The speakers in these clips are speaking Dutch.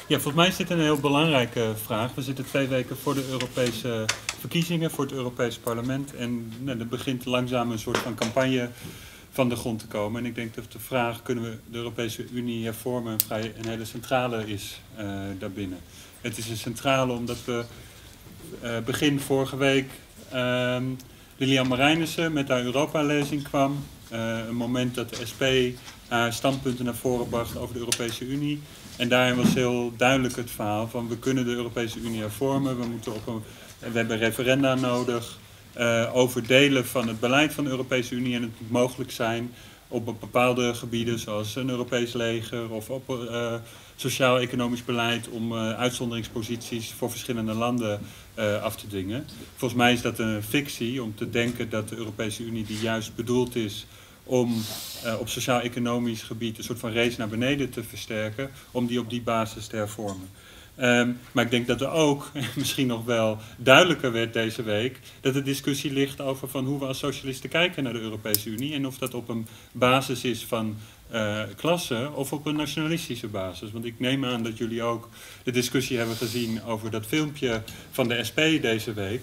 Ja, volgens mij is dit een heel belangrijke vraag. We zitten 2 weken voor de Europese verkiezingen, voor het Europese parlement. En er begint langzaam een soort van campagne van de grond te komen. En ik denk dat de vraag, kunnen we de Europese Unie hervormen, een hele centrale is daarbinnen. Het is een centrale omdat we begin vorige week Lilian Marijnissen met haar Europa-lezing kwam. Een moment dat de SP haar standpunten naar voren bracht over de Europese Unie. En daarin was heel duidelijk het verhaal van we kunnen de Europese Unie hervormen. We hebben referenda nodig over delen van het beleid van de Europese Unie. En het moet mogelijk zijn op bepaalde gebieden zoals een Europees leger of op sociaal-economisch beleid om uitzonderingsposities voor verschillende landen af te dwingen. Volgens mij is dat een fictie om te denken dat de Europese Unie die juist bedoeld is om op sociaal-economisch gebied een soort van race naar beneden te versterken, om die op die basis te hervormen. Maar ik denk dat er ook, misschien nog wel duidelijker werd deze week, dat de discussie ligt over van hoe we als socialisten kijken naar de Europese Unie en of dat op een basis is van klasse of op een nationalistische basis. Want ik neem aan dat jullie ook de discussie hebben gezien over dat filmpje van de SP deze week,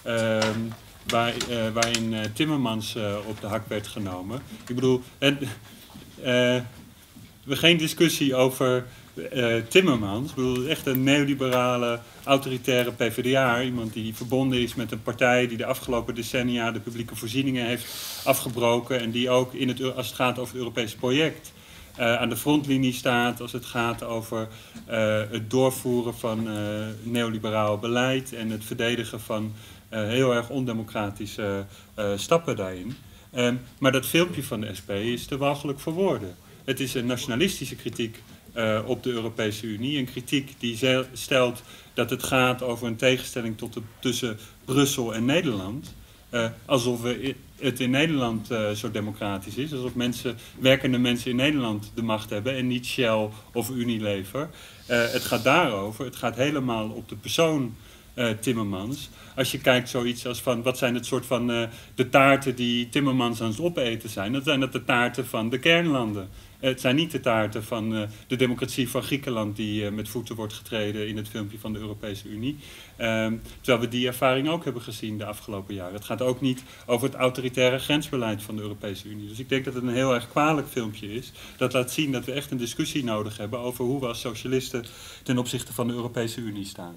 waarin Timmermans op de hak werd genomen. Ik bedoel, we geen discussie over Timmermans. Ik bedoel, echt een neoliberale, autoritaire PvdA. Iemand die verbonden is met een partij die de afgelopen decennia de publieke voorzieningen heeft afgebroken. En die ook als het gaat over het Europese project aan de frontlinie staat. Als het gaat over het doorvoeren van neoliberaal beleid en het verdedigen van heel erg ondemocratische stappen daarin. Maar dat filmpje van de SP is te walgelijk voor woorden. Het is een nationalistische kritiek op de Europese Unie. Een kritiek die stelt dat het gaat over een tegenstelling tussen Brussel en Nederland. Alsof het in Nederland zo democratisch is. Alsof werkende mensen in Nederland de macht hebben en niet Shell of Unilever. Het gaat daarover. Het gaat helemaal op de persoon Timmermans. Als je kijkt zoiets als van wat zijn het soort van de taarten die Timmermans aan het opeten zijn, dan zijn dat de taarten van de kernlanden. Het zijn niet de taarten van de democratie van Griekenland die met voeten wordt getreden in het filmpje van de Europese Unie. Terwijl we die ervaring ook hebben gezien de afgelopen jaren. Het gaat ook niet over het autoritaire grensbeleid van de Europese Unie. Dus ik denk dat het een heel erg kwalijk filmpje is. Dat laat zien dat we echt een discussie nodig hebben over hoe we als socialisten ten opzichte van de Europese Unie staan.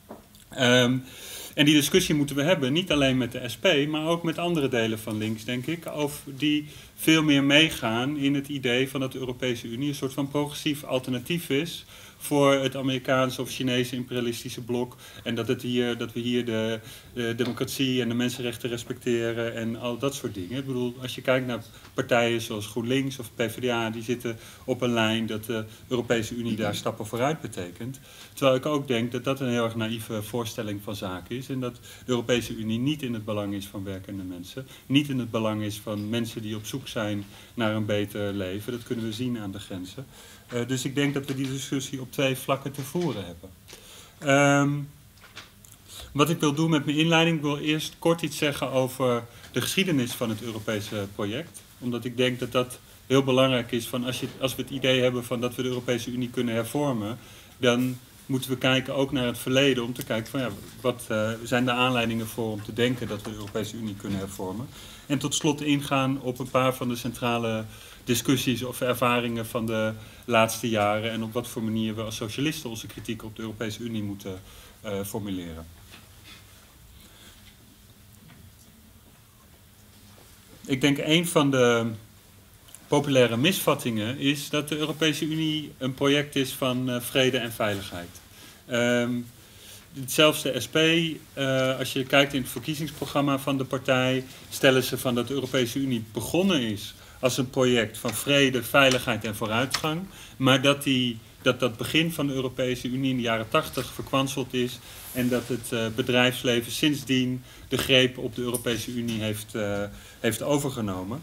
En die discussie moeten we hebben, niet alleen met de SP, maar ook met andere delen van links, denk ik, die veel meer meegaan in het idee van dat de Europese Unie een soort van progressief alternatief is voor het Amerikaanse of Chinese imperialistische blok. En dat we hier de democratie en de mensenrechten respecteren en al dat soort dingen. Ik bedoel, als je kijkt naar partijen zoals GroenLinks of PvdA, die zitten op een lijn dat de Europese Unie daar stappen vooruit betekent. Terwijl ik ook denk dat dat een heel erg naïeve voorstelling van zaken is. En dat de Europese Unie niet in het belang is van werkende mensen. Niet in het belang is van mensen die op zoek zijn naar een beter leven. Dat kunnen we zien aan de grenzen. Dus ik denk dat we die discussie op 2 vlakken te voeren hebben. Wat ik wil doen met mijn inleiding, ik wil eerst kort iets zeggen over de geschiedenis van het Europese project. Omdat ik denk dat dat heel belangrijk is. Van als we het idee hebben van dat we de Europese Unie kunnen hervormen, dan moeten we kijken ook naar het verleden om te kijken van ja, wat zijn de aanleidingen voor om te denken dat we de Europese Unie kunnen hervormen. En tot slot ingaan op een paar van de centrale discussies of ervaringen van de laatste jaren en op wat voor manier we als socialisten onze kritiek op de Europese Unie moeten formuleren. Ik denk een van de populaire misvattingen is dat de Europese Unie een project is van vrede en veiligheid. Zelfs de SP, als je kijkt in het verkiezingsprogramma van de partij, stellen ze van dat de Europese Unie begonnen is als een project van vrede, veiligheid en vooruitgang, maar dat begin van de Europese Unie in de jaren 80 verkwanseld is en dat het bedrijfsleven sindsdien de greep op de Europese Unie heeft overgenomen.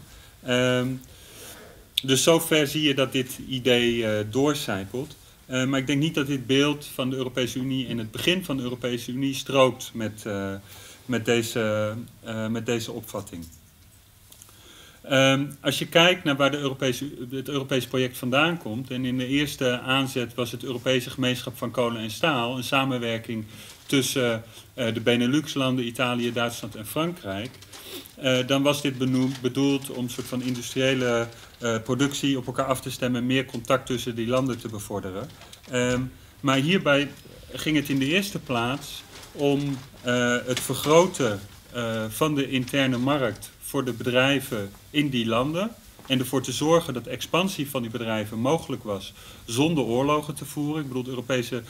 Dus zover zie je dat dit idee doorcijpelt. Maar ik denk niet dat dit beeld van de Europese Unie en het begin van de Europese Unie strookt met deze opvatting. Als je kijkt naar waar het Europese project vandaan komt, en in de eerste aanzet was het Europese Gemeenschap van Kolen en Staal, een samenwerking tussen de Benelux-landen, Italië, Duitsland en Frankrijk, dan was dit bedoeld om een soort van industriële productie op elkaar af te stemmen, meer contact tussen die landen te bevorderen. Maar hierbij ging het in de eerste plaats om het vergroten van de interne markt voor de bedrijven in die landen en ervoor te zorgen dat de expansie van die bedrijven mogelijk was zonder oorlogen te voeren. Ik bedoel,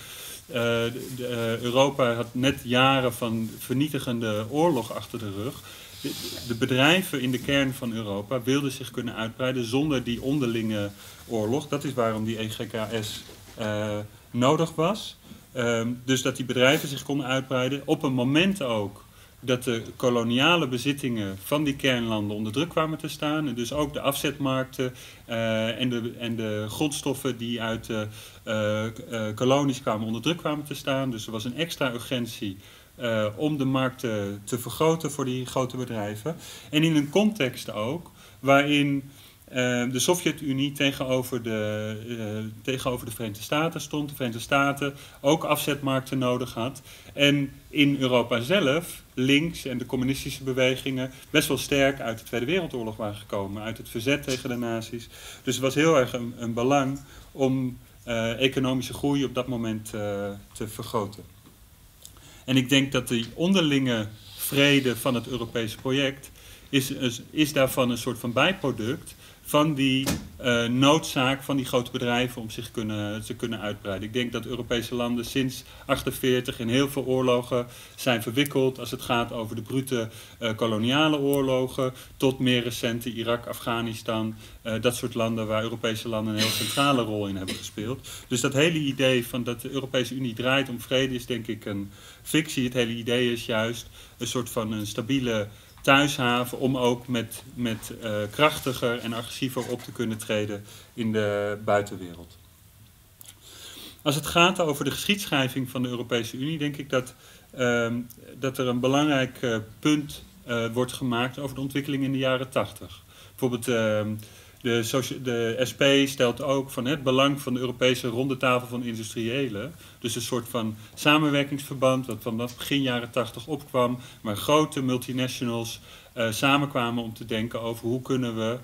Europa had net jaren van vernietigende oorlog achter de rug. De bedrijven in de kern van Europa wilden zich kunnen uitbreiden zonder die onderlinge oorlog. Dat is waarom die EGKS nodig was. Dus dat die bedrijven zich konden uitbreiden. Op een moment ook dat de koloniale bezittingen van die kernlanden onder druk kwamen te staan. En dus ook de afzetmarkten en de grondstoffen die uit de kolonies kwamen onder druk kwamen te staan. Dus er was een extra urgentie om de markten te vergroten voor die grote bedrijven. En in een context ook waarin de Sovjet-Unie tegenover de Verenigde Staten stond. De Verenigde Staten ook afzetmarkten nodig had. En in Europa zelf, links en de communistische bewegingen best wel sterk uit de Tweede Wereldoorlog waren gekomen. Uit het verzet tegen de nazi's. Dus het was heel erg een belang om economische groei op dat moment te vergroten. En ik denk dat die onderlinge vrede van het Europese project is daarvan een soort van bijproduct van die noodzaak van die grote bedrijven om zich te kunnen uitbreiden. Ik denk dat Europese landen sinds 1948 in heel veel oorlogen zijn verwikkeld als het gaat over de brute koloniale oorlogen tot meer recente Irak, Afghanistan, dat soort landen waar Europese landen een heel centrale rol in hebben gespeeld. Dus dat hele idee van dat de Europese Unie draait om vrede is denk ik een fictie. Het hele idee is juist een soort van een stabiele thuishaven om ook met krachtiger en agressiever op te kunnen treden in de buitenwereld. Als het gaat over de geschiedschrijving van de Europese Unie, denk ik dat er een belangrijk punt wordt gemaakt over de ontwikkeling in de jaren 80. Bijvoorbeeld de SP stelt ook van het belang van de Europese rondetafel van industriëlen. Dus een soort van samenwerkingsverband dat vanaf begin jaren 80 opkwam, waar grote multinationals samenkwamen om te denken over hoe kunnen we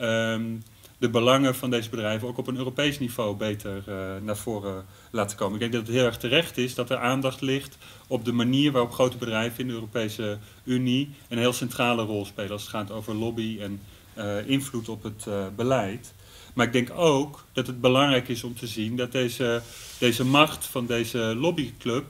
de belangen van deze bedrijven ook op een Europees niveau beter naar voren laten komen. Ik denk dat het heel erg terecht is dat er aandacht ligt op de manier waarop grote bedrijven in de Europese Unie een heel centrale rol spelen als het gaat over lobby en invloed op het beleid. Maar ik denk ook dat het belangrijk is om te zien dat deze macht van deze lobbyclub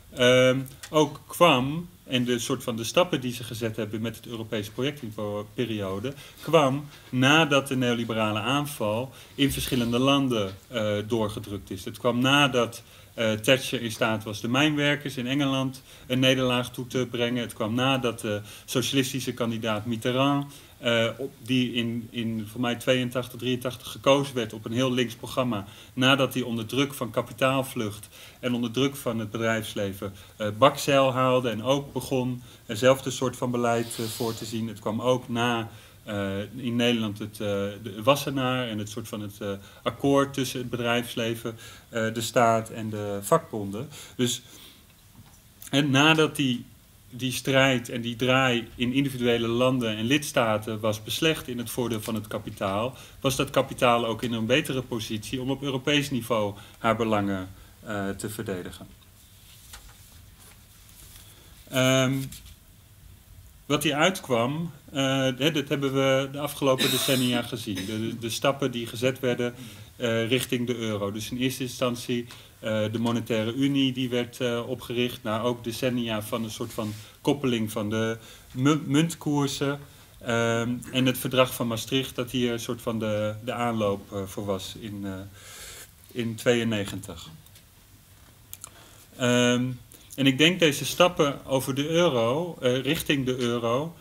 ook kwam en de stappen die ze gezet hebben met het Europese project in de periode kwam nadat de neoliberale aanval in verschillende landen doorgedrukt is. Het kwam nadat Thatcher in staat was de mijnwerkers in Engeland een nederlaag toe te brengen. Het kwam nadat de socialistische kandidaat Mitterrand, die in voor mij 82, 83 gekozen werd op een heel links programma, nadat hij onder druk van kapitaalvlucht en onder druk van het bedrijfsleven bakzeil haalde en ook begon eenzelfde soort van beleid voor te zien. Het kwam ook na in Nederland de Wassenaar en het akkoord tussen het bedrijfsleven, de staat en de vakbonden. Dus nadat die strijd en die draai in individuele landen en lidstaten was beslecht in het voordeel van het kapitaal, was dat kapitaal ook in een betere positie om op Europees niveau haar belangen te verdedigen. Wat hieruit kwam, dat hebben we de afgelopen decennia gezien. De stappen die gezet werden richting de euro. Dus in eerste instantie de monetaire unie die werd opgericht, naar ook decennia van een soort van koppeling van de muntkoersen. En het verdrag van Maastricht, dat hier een soort van de aanloop voor was in 1992. En ik denk deze stappen over de euro, richting de euro,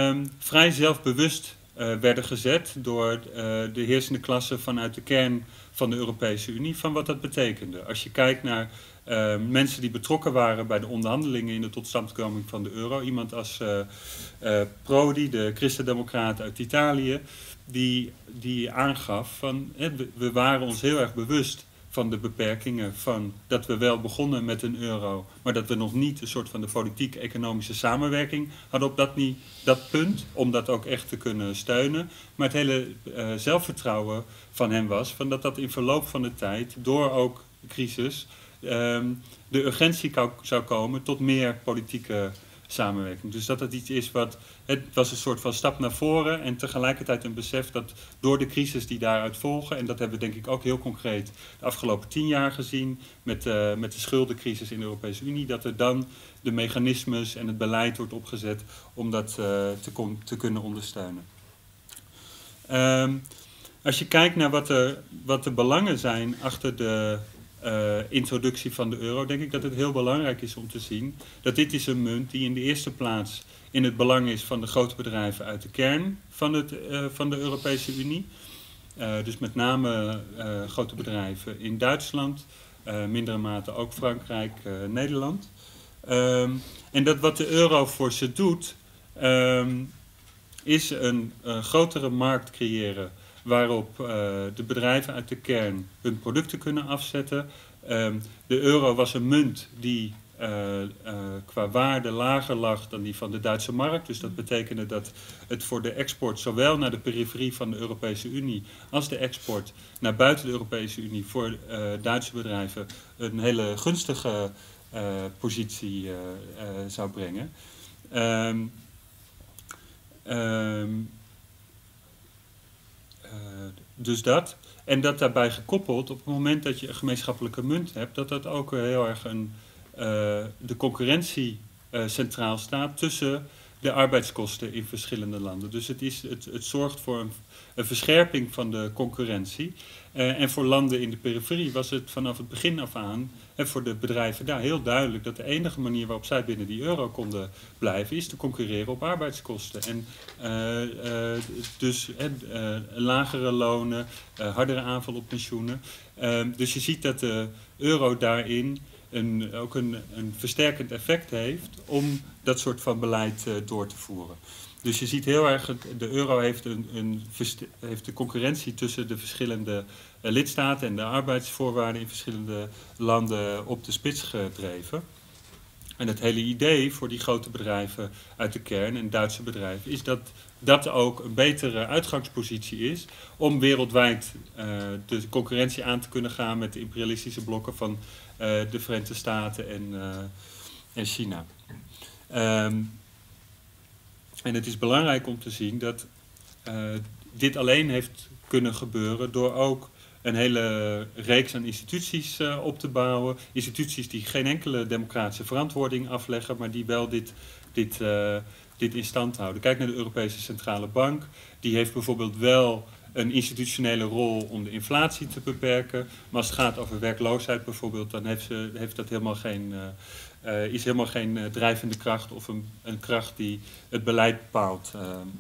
vrij zelfbewust werden gezet door de heersende klasse vanuit de kern van de Europese Unie, van wat dat betekende. Als je kijkt naar mensen die betrokken waren bij de onderhandelingen in de totstandkoming van de euro, iemand als Prodi, de christendemocraat uit Italië, die aangaf van we waren ons heel erg bewust van de beperkingen van dat we wel begonnen met een euro, maar dat we nog niet een soort van de politiek-economische samenwerking hadden op dat punt, om dat ook echt te kunnen steunen. Maar het hele zelfvertrouwen van hem was van dat in verloop van de tijd, door ook de crisis, de urgentie zou komen tot meer politieke samenwerking. Dus dat het iets is het was een soort van stap naar voren en tegelijkertijd een besef dat door de crisis die daaruit volgen, en dat hebben we denk ik ook heel concreet de afgelopen 10 jaar gezien met de schuldencrisis in de Europese Unie, dat er dan de mechanismes en het beleid wordt opgezet om dat te kunnen ondersteunen. Als je kijkt naar wat de belangen zijn achter de introductie van de euro, denk ik dat het heel belangrijk is om te zien dat dit is een munt die in de eerste plaats in het belang is van de grote bedrijven uit de kern van de Europese Unie. Dus met name grote bedrijven in Duitsland, mindere mate ook Frankrijk, Nederland. En dat wat de euro voor ze doet, is een grotere markt creëren waarop de bedrijven uit de kern hun producten kunnen afzetten. De euro was een munt die qua waarde lager lag dan die van de Duitse markt. Dus dat betekende dat het voor de export zowel naar de periferie van de Europese Unie als de export naar buiten de Europese Unie voor Duitse bedrijven een hele gunstige positie zou brengen. Dus dat. En dat daarbij gekoppeld, op het moment dat je een gemeenschappelijke munt hebt, dat ook heel erg de concurrentie centraal staat tussen de arbeidskosten in verschillende landen. Dus het zorgt voor een verscherping van de concurrentie. En voor landen in de periferie was het vanaf het begin af aan, en voor de bedrijven daar heel duidelijk dat de enige manier waarop zij binnen die euro konden blijven, is te concurreren op arbeidskosten. En dus lagere lonen, hardere aanval op pensioenen. Dus je ziet dat de euro daarin ook een versterkend effect heeft om dat soort van beleid door te voeren. Dus je ziet heel erg, de euro heeft de concurrentie tussen de verschillende lidstaten en de arbeidsvoorwaarden in verschillende landen op de spits gedreven. En het hele idee voor die grote bedrijven uit de kern en Duitse bedrijven is dat dat ook een betere uitgangspositie is om wereldwijd de concurrentie aan te kunnen gaan met de imperialistische blokken van de Verenigde Staten en China. En het is belangrijk om te zien dat dit alleen heeft kunnen gebeuren door ook een hele reeks aan instituties op te bouwen. Instituties die geen enkele democratische verantwoording afleggen, maar die wel dit in stand houden. Kijk naar de Europese Centrale Bank. Die heeft bijvoorbeeld wel een institutionele rol om de inflatie te beperken. Maar als het gaat over werkloosheid bijvoorbeeld, dan heeft dat is helemaal geen drijvende kracht of een kracht die het beleid bepaalt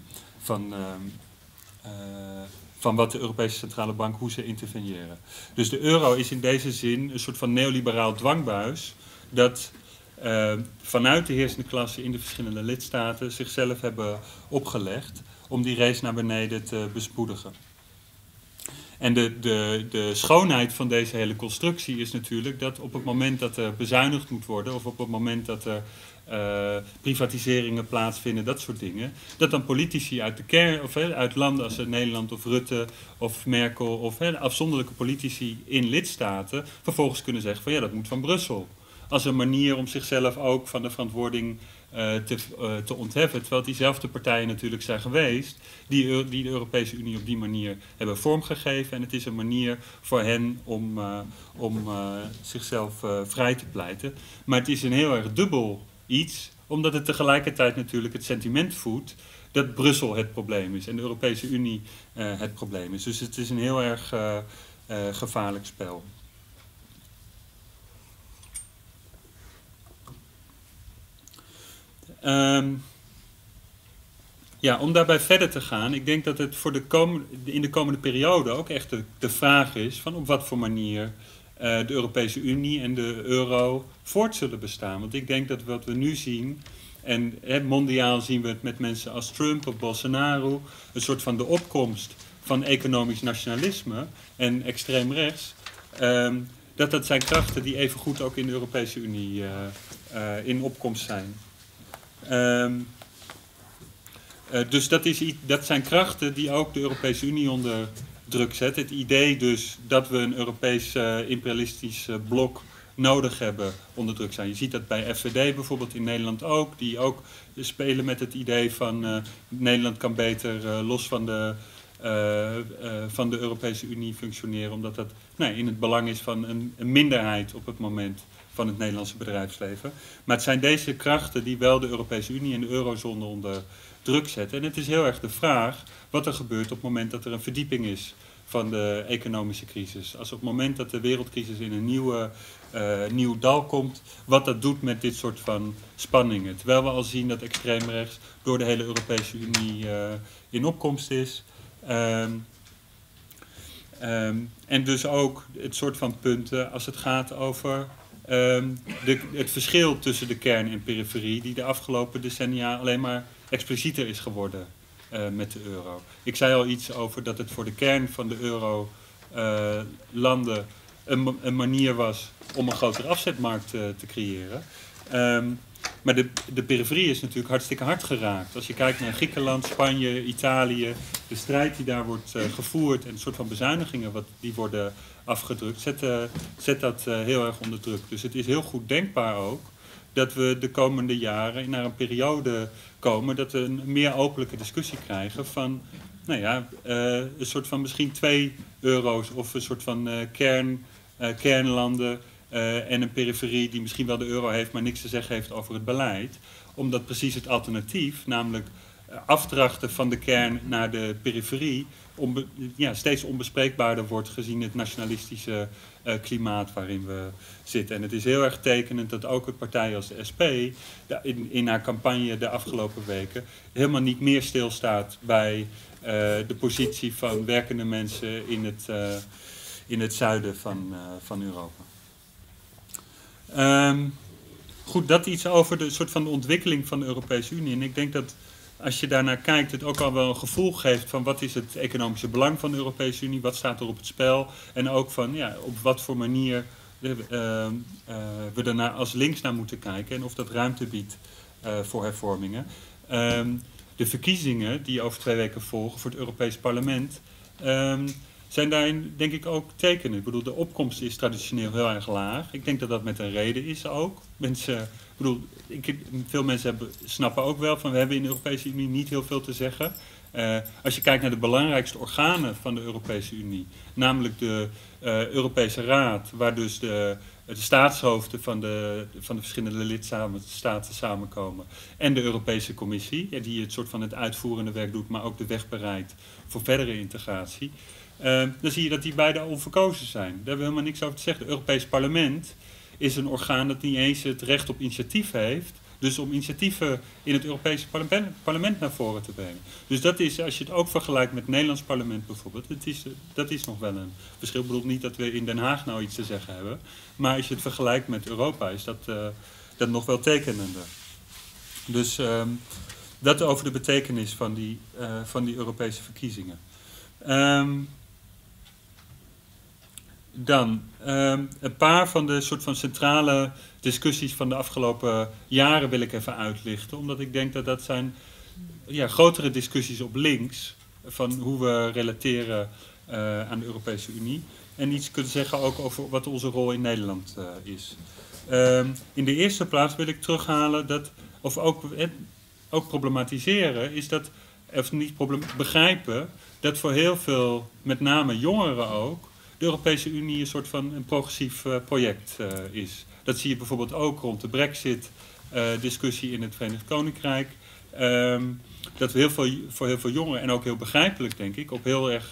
van wat de Europese Centrale Bank, hoe ze interveneren. Dus de euro is in deze zin een soort van neoliberaal dwangbuis dat vanuit de heersende klasse in de verschillende lidstaten zichzelf hebben opgelegd om die race naar beneden te bespoedigen. En de schoonheid van deze hele constructie is natuurlijk dat op het moment dat er bezuinigd moet worden, of op het moment dat er privatiseringen plaatsvinden, dat soort dingen, dat dan politici uit de kern, of uit landen als Nederland of Rutte of Merkel of afzonderlijke politici in lidstaten vervolgens kunnen zeggen van ja, dat moet van Brussel. Als een manier om zichzelf ook van de verantwoording te ontheffen. Terwijl diezelfde partijen natuurlijk zijn geweest die de Europese Unie op die manier hebben vormgegeven. En het is een manier voor hen om zichzelf vrij te pleiten. Maar het is een heel erg dubbel iets, omdat het tegelijkertijd natuurlijk het sentiment voedt dat Brussel het probleem is en de Europese Unie het probleem is. Dus het is een heel erg gevaarlijk spel. Ja, om daarbij verder te gaan, ik denk dat het voor in de komende periode ook echt de vraag is van op wat voor manier de Europese Unie en de euro voort zullen bestaan. Want ik denk dat wat we nu zien, en mondiaal zien we het met mensen als Trump of Bolsonaro, een soort van de opkomst van economisch nationalisme en extreem rechts, dat zijn krachten die evengoed ook in de Europese Unie in opkomst zijn. Dus dat zijn krachten die ook de Europese Unie onder druk zetten. Het idee dus dat we een Europees imperialistisch blok nodig hebben onder druk zijn. Je ziet dat bij FVD bijvoorbeeld in Nederland ook. Die ook spelen met het idee van Nederland kan beter los van de Europese Unie functioneren. Omdat dat in het belang is van een minderheid op het moment van het Nederlandse bedrijfsleven. Maar het zijn deze krachten die wel de Europese Unie en de eurozone onder druk zetten. En het is heel erg de vraag wat er gebeurt op het moment dat er een verdieping is van de economische crisis. Als op het moment dat de wereldcrisis in een nieuw dal komt, wat dat doet met dit soort van spanningen. Terwijl we al zien dat extreemrechts door de hele Europese Unie in opkomst is. En dus ook het soort van punten als het gaat over het verschil tussen de kern en periferie, die de afgelopen decennia alleen maar explicieter is geworden met de euro. Ik zei al iets over dat het voor de kern van de euro-landen een manier was om een grotere afzetmarkt te creëren. Maar de periferie is natuurlijk hartstikke hard geraakt. Als je kijkt naar Griekenland, Spanje, Italië, de strijd die daar wordt gevoerd en een soort van bezuinigingen die worden afgedrukt, zet dat heel erg onder druk. Dus het is heel goed denkbaar ook dat we de komende jaren naar een periode komen dat we een meer openlijke discussie krijgen van, een soort van misschien 2 euro's of een soort van kernlanden en een periferie die misschien wel de euro heeft, maar niks te zeggen heeft over het beleid. Omdat precies het alternatief, namelijk afdrachten van de kern naar de periferie, steeds onbespreekbaarder wordt gezien het nationalistische klimaat waarin we zitten. En het is heel erg tekenend dat ook een partij als de SP in haar campagne de afgelopen weken helemaal niet meer stilstaat bij de positie van werkende mensen in het zuiden van Europa. Goed, dat iets over de soort van de ontwikkeling van de Europese Unie. En ik denk dat als je daarnaar kijkt, het ook al wel een gevoel geeft van wat is het economische belang van de Europese Unie, wat staat er op het spel en ook van op wat voor manier we daarna als links naar moeten kijken en of dat ruimte biedt voor hervormingen. De verkiezingen die over 2 weken volgen voor het Europees Parlement zijn daarin denk ik ook tekenen. Ik bedoel, de opkomst is traditioneel heel erg laag. Ik denk dat dat met een reden is ook. Veel mensen snappen ook wel van we hebben in de Europese Unie niet heel veel te zeggen. Als je kijkt naar de belangrijkste organen van de Europese Unie, namelijk de Europese Raad, waar dus de staatshoofden van de verschillende lidstaten samenkomen, en de Europese Commissie, die het soort van het uitvoerende werk doet, maar ook de weg bereidt voor verdere integratie. Dan zie je dat die beide onverkozen zijn. Daar hebben we helemaal niks over te zeggen. Het Europees Parlement is een orgaan dat niet eens het recht op initiatief heeft. Dus om initiatieven in het Europese parlement naar voren te brengen. Dus dat is, als je het ook vergelijkt met het Nederlands parlement bijvoorbeeld, dat is nog wel een verschil. Ik bedoel niet dat we in Den Haag nou iets te zeggen hebben. Maar als je het vergelijkt met Europa is dat nog wel tekenender. Dus dat over de betekenis van die Europese verkiezingen. Dan een paar van de soort van centrale discussies van de afgelopen jaren wil ik even uitlichten. Omdat ik denk dat zijn grotere discussies op links van hoe we relateren aan de Europese Unie. En iets kunnen zeggen ook over wat onze rol in Nederland is. In de eerste plaats wil ik terughalen dat, of ook problematiseren, is dat, of niet begrijpen, dat voor heel veel, met name jongeren ook, de Europese Unie een soort van een progressief project is. Dat zie je bijvoorbeeld ook rond de Brexit-discussie in het Verenigd Koninkrijk. Dat we voor heel veel jongeren, en ook heel begrijpelijk denk ik, op heel erg...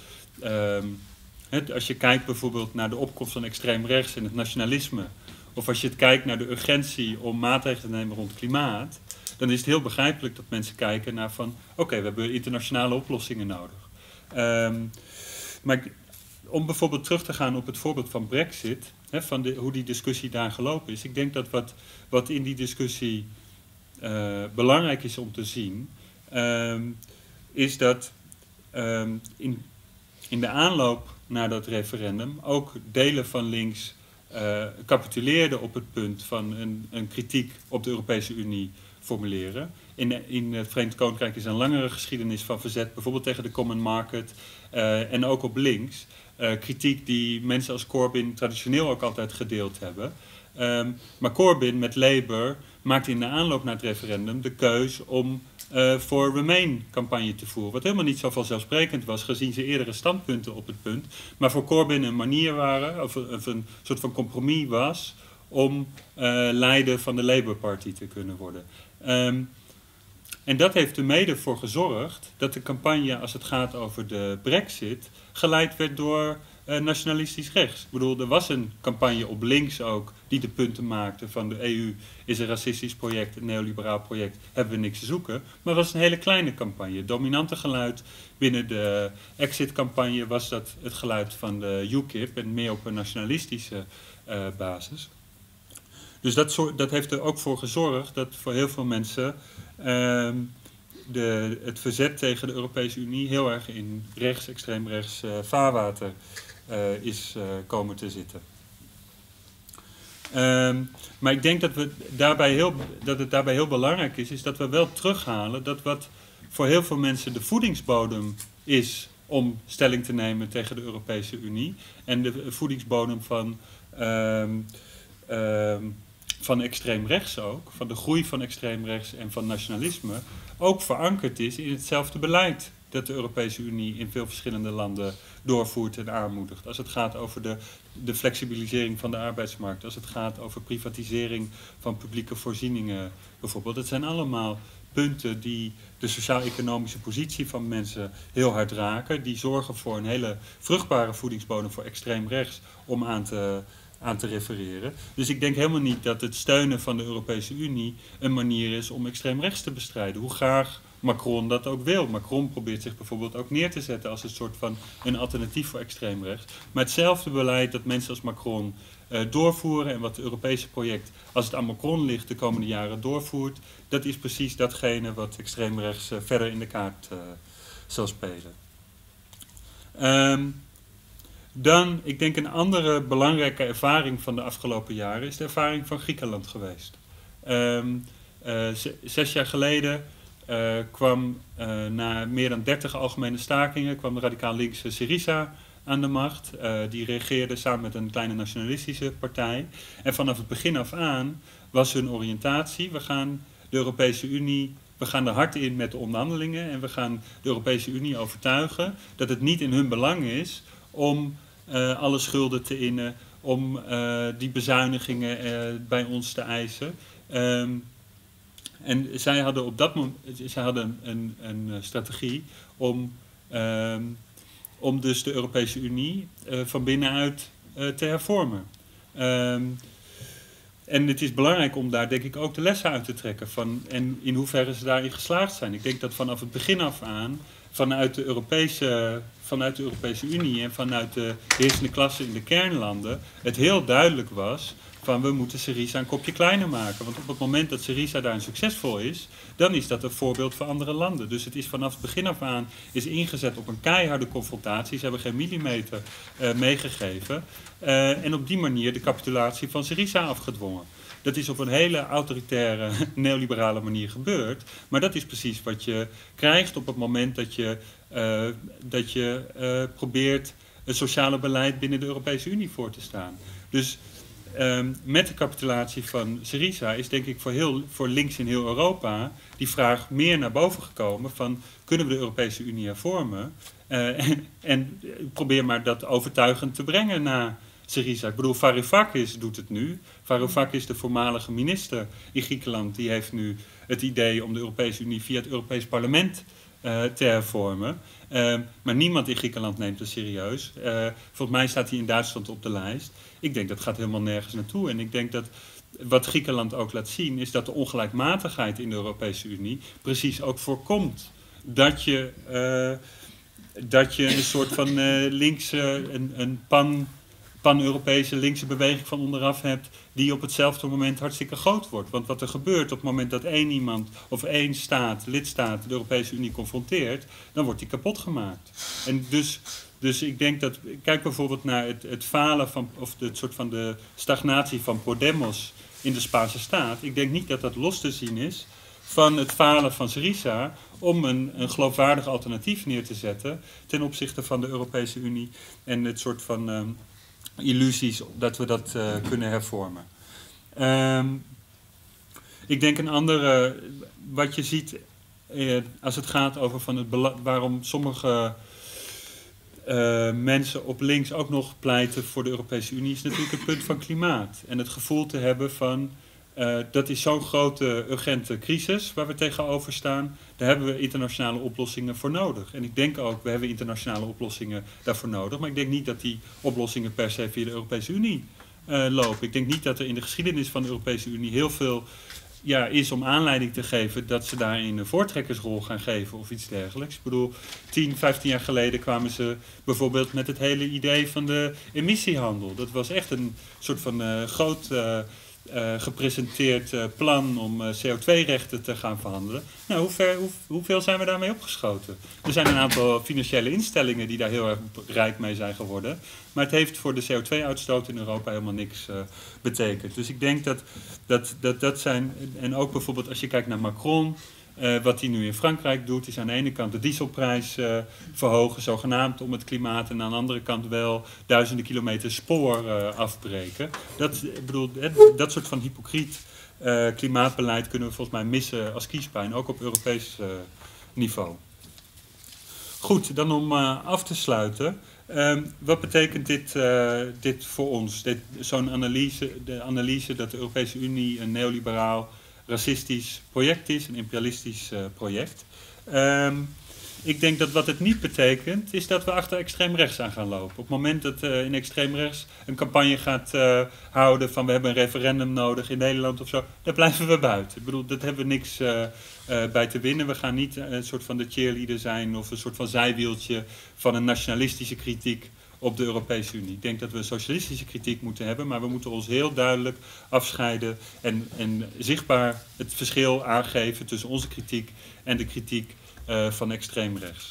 als je kijkt bijvoorbeeld naar de opkomst van extreem rechts en het nationalisme, of als je kijkt naar de urgentie om maatregelen te nemen rond klimaat, dan is het heel begrijpelijk dat mensen kijken naar van, oké, we hebben internationale oplossingen nodig. Maar om bijvoorbeeld terug te gaan op het voorbeeld van Brexit, van hoe die discussie daar gelopen is. Ik denk dat wat in die discussie belangrijk is om te zien, is dat in de aanloop naar dat referendum ook delen van links capituleerden op het punt van een kritiek op de Europese Unie formuleren. In het Verenigd Koninkrijk is een langere geschiedenis van verzet, bijvoorbeeld tegen de Common Market en ook op links. Kritiek die mensen als Corbyn traditioneel ook altijd gedeeld hebben. Maar Corbyn met Labour maakte in de aanloop naar het referendum de keus om voor Remain campagne te voeren. Wat helemaal niet zo vanzelfsprekend was, gezien zijn eerdere standpunten op het punt. Maar voor Corbyn een manier waren, of een soort van compromis was, om leider van de Labour Party te kunnen worden. En dat heeft er mede voor gezorgd dat de campagne, als het gaat over de Brexit, geleid werd door nationalistisch rechts. Ik bedoel, er was een campagne op links ook die de punten maakte van de EU is een racistisch project, een neoliberaal project, hebben we niks te zoeken. Maar het was een hele kleine campagne. Het dominante geluid binnen de exit-campagne was dat het geluid van de UKIP en meer op een nationalistische basis. Dus dat heeft er ook voor gezorgd dat voor heel veel mensen het verzet tegen de Europese Unie heel erg in extreem rechts vaarwater is komen te zitten. Maar ik denk dat het daarbij heel belangrijk is dat we wel terughalen dat wat voor heel veel mensen de voedingsbodem is om stelling te nemen tegen de Europese Unie en de voedingsbodem van extreem rechts ook, van de groei van extreem rechts en van nationalisme, ook verankerd is in hetzelfde beleid dat de Europese Unie in veel verschillende landen doorvoert en aanmoedigt. Als het gaat over de flexibilisering van de arbeidsmarkt, als het gaat over privatisering van publieke voorzieningen bijvoorbeeld. Dat zijn allemaal punten die de sociaal-economische positie van mensen heel hard raken. Die zorgen voor een hele vruchtbare voedingsbodem voor extreem rechts om aan te refereren. Dus ik denk helemaal niet dat het steunen van de Europese Unie een manier is om extreem rechts te bestrijden. Hoe graag Macron dat ook wil. Macron probeert zich bijvoorbeeld ook neer te zetten als een soort van een alternatief voor extreem rechts. Maar hetzelfde beleid dat mensen als Macron doorvoeren en wat het Europese project, als het aan Macron ligt, de komende jaren doorvoert, dat is precies datgene wat extreem rechts verder in de kaart zal spelen. Dan, ik denk een andere belangrijke ervaring van de afgelopen jaren is de ervaring van Griekenland geweest. 6 jaar geleden kwam na meer dan 30 algemene stakingen kwam de radicaal linkse Syriza aan de macht. Die regeerde samen met een kleine nationalistische partij. En vanaf het begin af aan was hun oriëntatie, we gaan er hard in met de onderhandelingen en we gaan de Europese Unie overtuigen dat het niet in hun belang is om alle schulden te innen, om die bezuinigingen bij ons te eisen. En zij hadden op dat moment een strategie om dus de Europese Unie van binnenuit te hervormen. En het is belangrijk om daar denk ik ook de lessen uit te trekken van en in hoeverre ze daarin geslaagd zijn. Ik denk dat vanaf het begin af aan vanuit de Europese Unie en vanuit de heersende klasse in de kernlanden het heel duidelijk was van we moeten Syriza een kopje kleiner maken. Want op het moment dat Syriza daarin succesvol is, dan is dat een voorbeeld voor andere landen. Dus het is vanaf het begin af aan is ingezet op een keiharde confrontatie. Ze hebben geen millimeter meegegeven. En op die manier de capitulatie van Syriza afgedwongen. Dat is op een hele autoritaire, neoliberale manier gebeurd. Maar dat is precies wat je krijgt op het moment dat je probeert het sociale beleid binnen de Europese Unie voor te staan. Dus met de capitulatie van Syriza is denk ik voor links in heel Europa die vraag meer naar boven gekomen van kunnen we de Europese Unie hervormen en probeer maar dat overtuigend te brengen naar Syriza. Ik bedoel, Varoufakis doet het nu. Varoufakis, de voormalige minister in Griekenland, die heeft nu het idee om de Europese Unie via het Europees Parlement te hervormen. Maar niemand in Griekenland neemt het serieus. Volgens mij staat hij in Duitsland op de lijst. Ik denk dat gaat helemaal nergens naartoe. En ik denk dat wat Griekenland ook laat zien, is dat de ongelijkmatigheid in de Europese Unie precies ook voorkomt dat je een soort van linkse, een pan-Europese linkse beweging van onderaf hebt, die op hetzelfde moment hartstikke groot wordt. Want wat er gebeurt op het moment dat één iemand of één lidstaat de Europese Unie confronteert, dan wordt die kapot gemaakt. En dus ik denk dat, kijk bijvoorbeeld naar het falen van, of het soort van de stagnatie van Podemos in de Spaanse staat. Ik denk niet dat dat los te zien is van het falen van Syriza om een geloofwaardig alternatief neer te zetten ten opzichte van de Europese Unie en het soort van illusies dat we dat kunnen hervormen. Ik denk een andere, wat je ziet als het gaat over van waarom sommige mensen op links ook nog pleiten voor de Europese Unie, is natuurlijk het punt van klimaat. En het gevoel te hebben van, dat is zo'n grote urgente crisis waar we tegenover staan. Daar hebben we internationale oplossingen voor nodig. En ik denk ook, we hebben internationale oplossingen daarvoor nodig. Maar ik denk niet dat die oplossingen per se via de Europese Unie lopen. Ik denk niet dat er in de geschiedenis van de Europese Unie heel veel is om aanleiding te geven dat ze daarin een voortrekkersrol gaan geven of iets dergelijks. Ik bedoel, 10, 15 jaar geleden kwamen ze bijvoorbeeld met het hele idee van de emissiehandel. Dat was echt een soort van groot gepresenteerd plan om CO2-rechten te gaan verhandelen. Nou, hoeveel zijn we daarmee opgeschoten? Er zijn een aantal financiële instellingen die daar heel erg rijk mee zijn geworden. Maar het heeft voor de CO2-uitstoot in Europa helemaal niks betekend. Dus ik denk dat zijn, en ook bijvoorbeeld als je kijkt naar Macron, wat hij nu in Frankrijk doet, is aan de ene kant de dieselprijs verhogen, zogenaamd om het klimaat, en aan de andere kant wel duizenden kilometer spoor afbreken. Dat soort van hypocriet klimaatbeleid kunnen we volgens mij missen als kiespijn, ook op Europees niveau. Goed, dan om af te sluiten. Wat betekent dit voor ons? Zo'n analyse, de analyse dat de Europese Unie een neoliberaal racistisch project is, een imperialistisch project. Ik denk dat wat het niet betekent, is dat we achter extreem rechts aan gaan lopen. Op het moment dat in extreem rechts een campagne gaat houden van we hebben een referendum nodig in Nederland of zo, daar blijven we buiten. Ik bedoel, dat hebben we niks bij te winnen. We gaan niet een soort van de cheerleader zijn of een soort van zijwieltje van een nationalistische kritiek op de Europese Unie. Ik denk dat we een socialistische kritiek moeten hebben, maar we moeten ons heel duidelijk afscheiden en zichtbaar het verschil aangeven tussen onze kritiek en de kritiek van extreem rechts.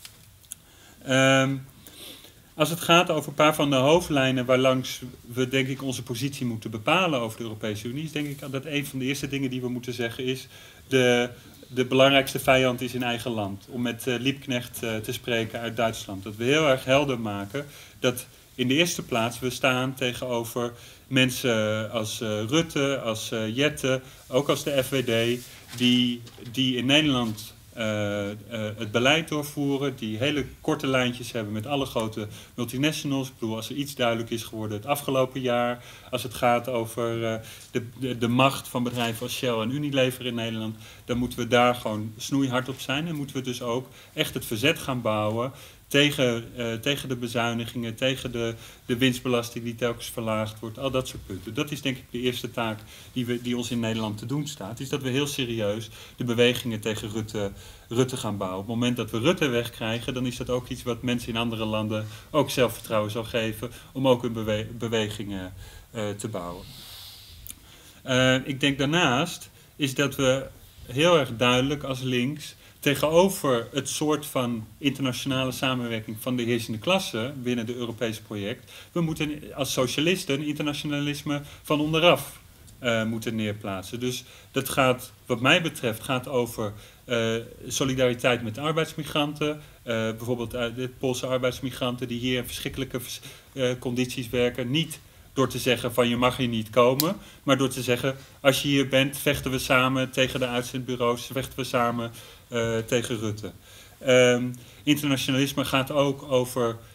Als het gaat over een paar van de hoofdlijnen waarlangs we denk ik onze positie moeten bepalen over de Europese Unie, is denk ik dat een van de eerste dingen die we moeten zeggen is de belangrijkste vijand is in eigen land. Om met Liebknecht te spreken uit Duitsland. Dat we heel erg helder maken dat in de eerste plaats we staan tegenover mensen als Rutte, als Jette, ook als de FVD, die in Nederland het beleid doorvoeren, die hele korte lijntjes hebben met alle grote multinationals. Ik bedoel, als er iets duidelijk is geworden het afgelopen jaar, als het gaat over de macht van bedrijven als Shell en Unilever in Nederland, dan moeten we daar gewoon snoeihard op zijn en moeten we dus ook echt het verzet gaan bouwen tegen de bezuinigingen, tegen de winstbelasting die telkens verlaagd wordt, al dat soort punten. Dat is denk ik de eerste taak die ons in Nederland te doen staat, is dat we heel serieus de bewegingen tegen Rutte gaan bouwen. Op het moment dat we Rutte wegkrijgen, dan is dat ook iets wat mensen in andere landen ook zelfvertrouwen zal geven om ook hun bewegingen te bouwen. Ik denk daarnaast is dat we heel erg duidelijk als links tegenover het soort van internationale samenwerking van de heersende klasse binnen het Europese project, we moeten als socialisten internationalisme van onderaf moeten neerplaatsen. Dus dat gaat, wat mij betreft, over solidariteit met arbeidsmigranten. Bijvoorbeeld de Poolse arbeidsmigranten die hier in verschrikkelijke condities werken. Niet door te zeggen van je mag hier niet komen, maar door te zeggen als je hier bent vechten we samen tegen de uitzendbureaus, vechten we samen tegen Rutte. Internationalisme gaat ook over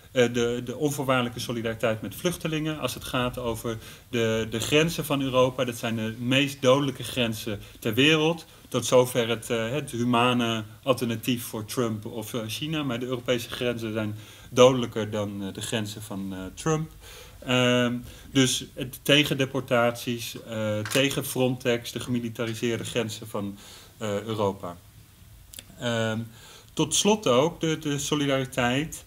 de onvoorwaardelijke solidariteit met vluchtelingen. Als het gaat over de grenzen van Europa. Dat zijn de meest dodelijke grenzen ter wereld. Tot zover het humane alternatief voor Trump of China. Maar de Europese grenzen zijn dodelijker dan de grenzen van Trump. Dus tegen deportaties, tegen Frontex, de gemilitariseerde grenzen van Europa. Tot slot ook de solidariteit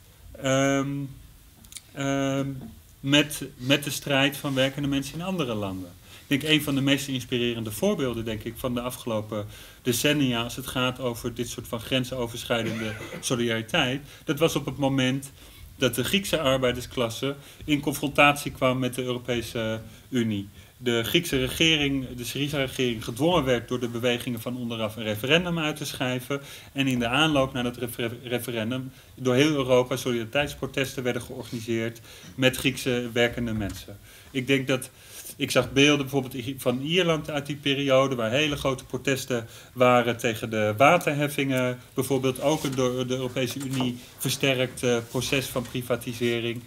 met de strijd van werkende mensen in andere landen. Ik denk een van de meest inspirerende voorbeelden, denk ik, van de afgelopen decennia, als het gaat over dit soort van grensoverschrijdende solidariteit, dat was op het moment dat de Griekse arbeidersklasse in confrontatie kwam met de Europese Unie. De Griekse regering, de Syriza-regering, gedwongen werd door de bewegingen van onderaf een referendum uit te schrijven. En in de aanloop naar dat referendum door heel Europa solidariteitsprotesten werden georganiseerd met Griekse werkende mensen. Ik zag beelden bijvoorbeeld van Ierland uit die periode, waar hele grote protesten waren tegen de waterheffingen. Bijvoorbeeld ook een door de Europese Unie versterkt proces van privatisering.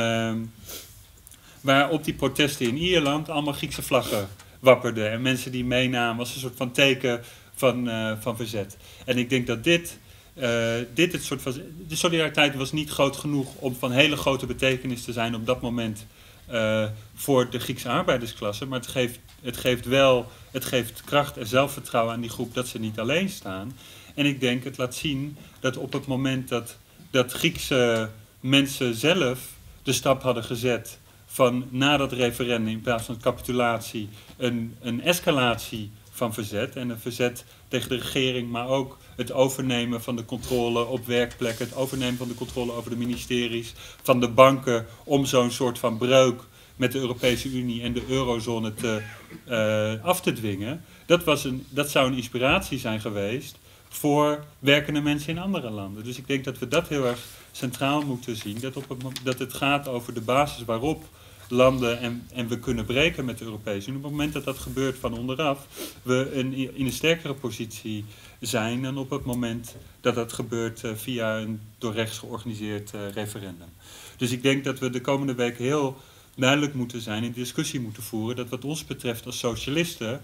Waar op die protesten in Ierland allemaal Griekse vlaggen wapperden. En mensen die meenamen als een soort van teken van verzet. En ik denk dat dit het soort van... De solidariteit was niet groot genoeg om van hele grote betekenis te zijn op dat moment voor de Griekse arbeidersklasse. Maar het geeft kracht en zelfvertrouwen aan die groep dat ze niet alleen staan. En ik denk het laat zien dat op het moment dat Griekse mensen zelf de stap hadden gezet van na dat referendum in plaats van capitulatie een escalatie van verzet. En een verzet tegen de regering, maar ook het overnemen van de controle op werkplekken, het overnemen van de controle over de ministeries, van de banken, om zo'n soort van breuk met de Europese Unie en de eurozone af te dwingen. Dat zou een inspiratie zijn geweest voor werkende mensen in andere landen. Dus ik denk dat we dat heel erg centraal moeten zien. Dat het gaat over de basis waarop landen en we kunnen breken met de Europese Unie. Op het moment dat dat gebeurt van onderaf, we in een sterkere positie zijn dan op het moment dat dat gebeurt via een door rechts georganiseerd referendum. Dus ik denk dat we de komende weken heel duidelijk moeten zijn, in discussie moeten voeren, dat wat ons betreft als socialisten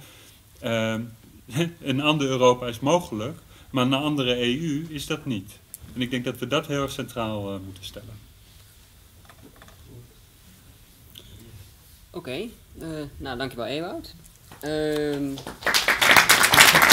een ander Europa is mogelijk, maar een andere EU is dat niet. En ik denk dat we dat heel erg centraal moeten stellen. Oké, nou dankjewel Ewout.